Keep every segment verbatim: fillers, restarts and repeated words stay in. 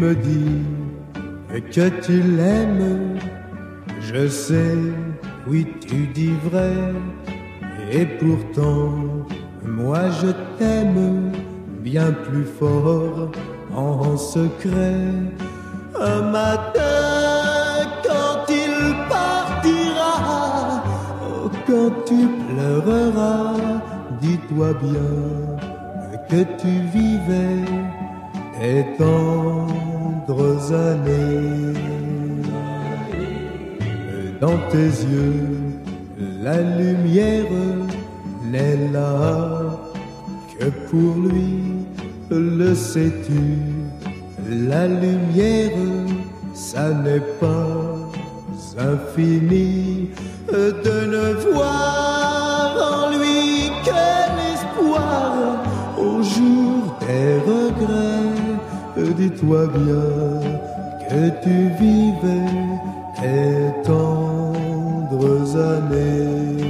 me dis que tu l'aimes, je sais, oui tu dis vrai, et pourtant moi je t'aime bien plus fort en secret. Un matin quand il partira, oh, quand tu pleureras, dis-toi bien que tu vivais tes tendres années. Dans tes yeux, la lumière n'est là que pour lui, le sais-tu, la lumière, ça n'est pas infini, de ne voir en lui que l'espoir au jour des regrets. Dis-toi bien que tu vivais tes tendres années.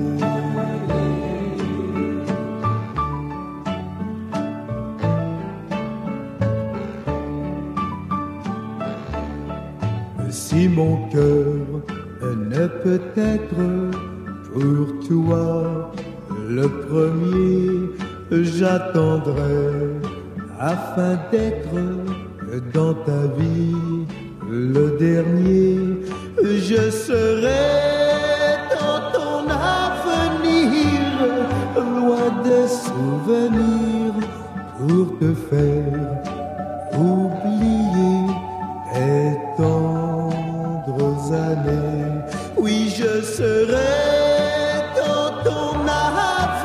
Si mon cœur ne peut être pour toi le premier, j'attendrai afin d'être dans ta vie le dernier. Je serai dans ton avenir, loin des souvenirs, pour te faire oublier tes tendres années. Oui, je serai dans ton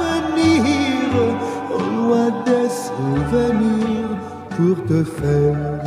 avenir, loin des souvenirs, pour te faire